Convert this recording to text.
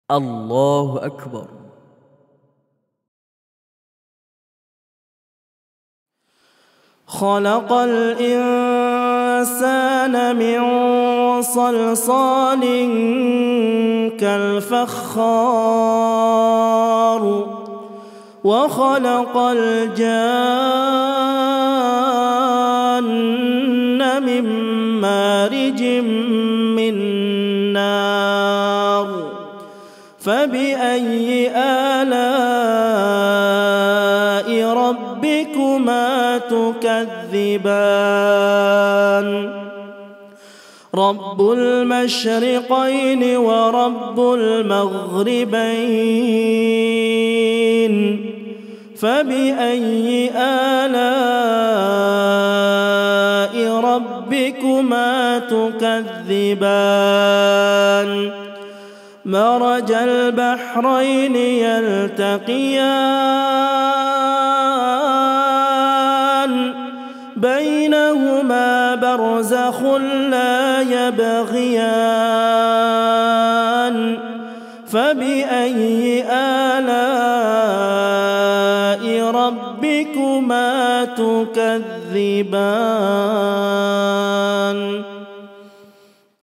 الله أكبر. خلق الإنسان من صلصال كالفخار وخلق الجان من مارج من نار فبأي آلاء ربكما تكذبان رب المشرقين ورب المغربين فبأي آلاء ربكما تكذبان مرج البحرين يلتقيان بينهما برزخ لا يبغيان فبأي آلاء ربكما تكذبان